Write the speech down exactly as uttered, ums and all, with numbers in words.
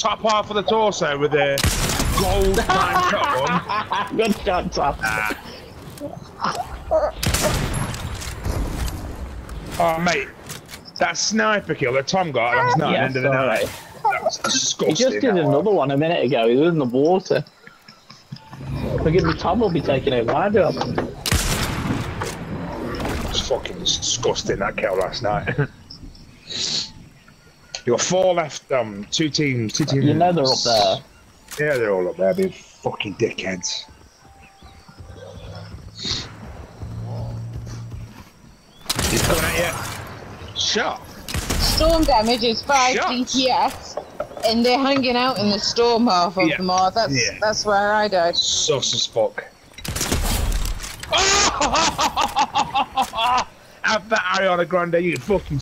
top half of the torso with a gold time shotgun. Good shot, Tom. Nah. Oh, mate. That sniper kill that Tom got last night, Yes, end of the alright. night. That was disgusting. He just did another one a minute ago. He was in the water. Forgive me, Tom will be taking over my job. It was fucking disgusting, that kill last night. You got four left, um, two teams, two teams. You know they're up there. Yeah, they're all up there, being fucking dickheads. You coming at you? Shot. Storm damage is five Shot. D P S, and they're hanging out in the storm half of Yeah. the mod. That's Yeah. that's where I died. Sus as fuck. Have that Ariana Grande, you fucking